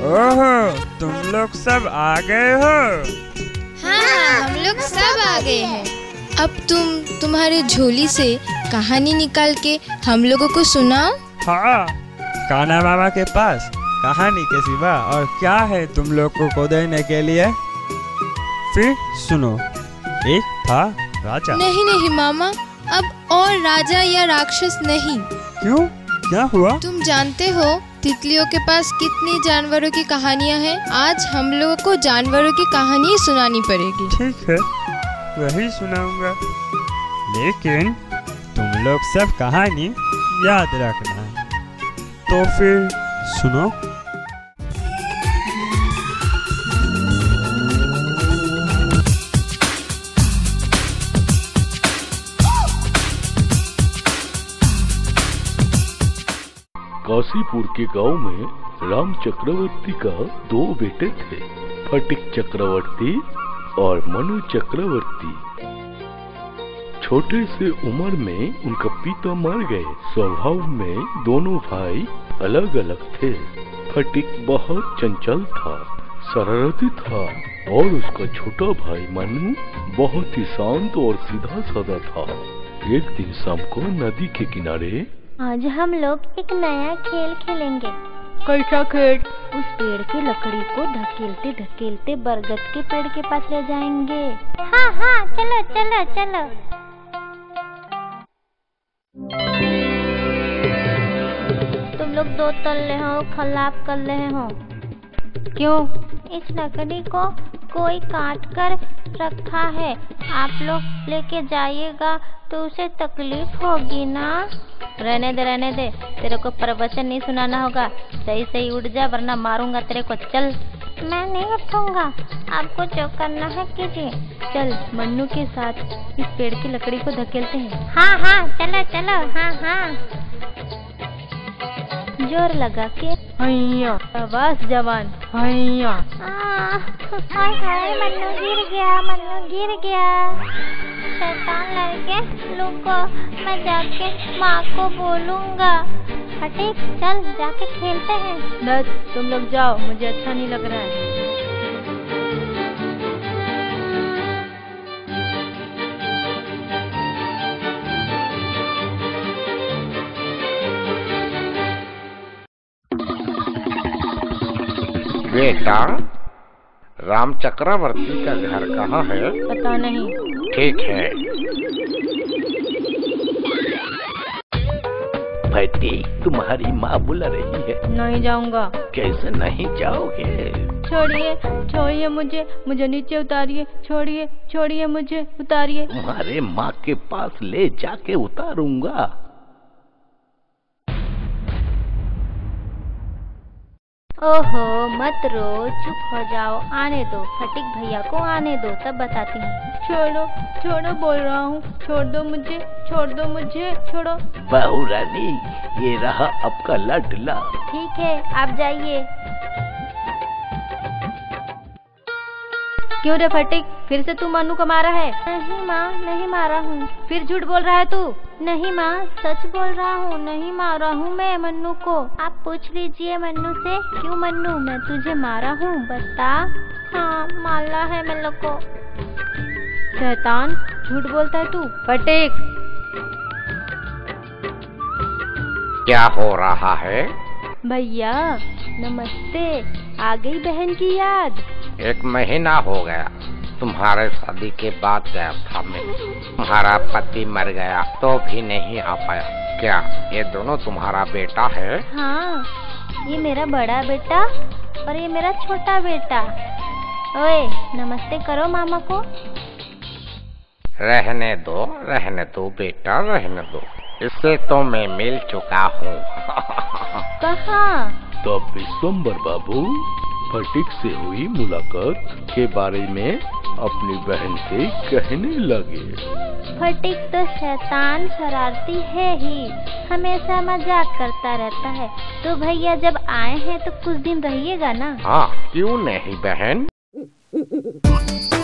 ओहो, तुम लोग सब आ गए हो? हाँ, हम लोग सब आ गए हैं। अब तुम्हारे झोली से कहानी निकाल के हम लोगों को सुनाओ। हाँ, कान्हा मामा के पास कहानी के सिवा और क्या है तुम लोग को देने के लिए? फिर सुनो, एक था राजा। नहीं नहीं मामा, अब और राजा या राक्षस नहीं। क्यों, क्या हुआ? तुम जानते हो तितलियों के पास कितनी जानवरों की कहानियाँ हैं। आज हम लोगों को जानवरों की कहानी सुनानी पड़ेगी। ठीक है, वही सुनाऊंगा, लेकिन तुम लोग सब कहानी याद रखना। तो फिर सुनो। काशीपुर के गांव में राम चक्रवर्ती का 2 बेटे थे, फटिक चक्रवर्ती और मनु चक्रवर्ती। छोटे से उम्र में उनका पिता मर गए। स्वभाव में दोनों भाई अलग अलग थे। फटिक बहुत चंचल था, शरारती था और उसका छोटा भाई मनु बहुत ही शांत और सीधा साधा था। एक दिन शाम को नदी के किनारे आज हम लोग एक नया खेल खेलेंगे। कैसा खेल? उस पेड़ की लकड़ी को धकेलते धकेलते बरगद के पेड़ के पास ले जाएंगे। हाँ हाँ, चलो चलो चलो। तुम लोग 2 तल्ले हो, खलाप कर रहे हो। क्यों? इस लकड़ी को कोई काट कर रखा है, आप लोग लेके जाइएगा तो उसे तकलीफ होगी ना। रहने दे, तेरे को प्रवचन नहीं सुनाना होगा। सही सही उठ जा वरना मारूंगा तेरे को। चल। मैं नहीं उठूंगा, आपको जो करना है कीजिए। चल, मन्नू के साथ इस पेड़ की लकड़ी को धकेलते हैं। हाँ हाँ, चलो चलो। हाँ हाँ, जोर लगा के। हैया, आवाज जवान, हैया। हाय हाय, मन्नू गिर गया, मन्नू गिर गया। शैतान लड़के, रुको, मैं जाके माँ को बोलूँगा। फटिक, चल जाके खेलते हैं। बस तुम लोग जाओ, मुझे अच्छा नहीं लग रहा है। बेटा, राम चक्रवर्ती का घर कहाँ है? पता नहीं। ठीक है। फटिक, तुम्हारी माँ बुला रही है। नहीं जाऊंगा। कैसे नहीं जाओगे? छोड़िए मुझे नीचे उतारिए। छोड़िए मुझे, उतारिए। तुम्हारे माँ के पास ले जाके उतारूंगा। ओहो, मत रो, चुप हो जाओ। आने दो, फटिक भैया को आने दो, तब बताती हूँ। छोड़ो बोल रहा हूँ। छोड़ दो मुझे, छोड़ो। बहू रानी, ये रहा आपका लाडला। ठीक है, आप जाइए। क्यों रे फटिक, फिर से तू मन्नू को मारा है? नहीं माँ, नहीं मारा हूँ। फिर झूठ बोल रहा है तू? नहीं माँ, सच बोल रहा हूँ, नहीं मारा हूँ मैं मन्नू को। आप पूछ लीजिए मन्नू से। क्यों मन्नू, मैं तुझे मारा हूँ, बता। हाँ, मारा है मेरे को। शैतान, झूठ बोलता है तू। फटिक, क्या हो रहा है? भैया नमस्ते। आ गई बहन की याद? 1 महीना हो गया तुम्हारे शादी के बाद गया था मैं। तुम्हारा पति मर गया तो भी नहीं आ पाया। क्या ये दोनों तुम्हारा बेटा है? हाँ, ये मेरा बड़ा बेटा और ये मेरा छोटा बेटा। ओए, नमस्ते करो मामा को। रहने दो बेटा, रहने दो। इससे तो मैं मिल चुका हूँ। कहाँ? तब विश्वंबर बाबू फटिक से हुई मुलाकात के बारे में अपनी बहन से कहने लगे। फटिक तो शैतान शरारती है ही, हमेशा मजाक करता रहता है। तो भैया जब आए हैं तो कुछ दिन रहिएगा ना? हाँ, क्यों नहीं बहन।